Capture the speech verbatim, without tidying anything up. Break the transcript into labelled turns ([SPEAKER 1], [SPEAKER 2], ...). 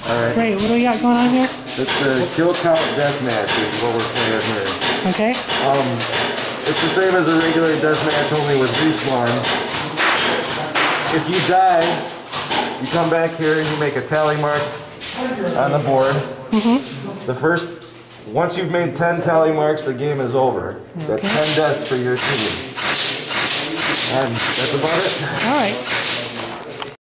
[SPEAKER 1] Alright.
[SPEAKER 2] Great. What do we got going on here?
[SPEAKER 1] It's the Killcount Deathmatch is what we're playing here.
[SPEAKER 2] Okay.
[SPEAKER 1] Um, it's the same as a regular deathmatch, only with respawn. If you die, you come back here and you make a tally mark on the board. Mm-hmm. The first, once you've made ten tally marks, the game is over. Okay. That's ten deaths for your team. And that's about it.
[SPEAKER 2] All right.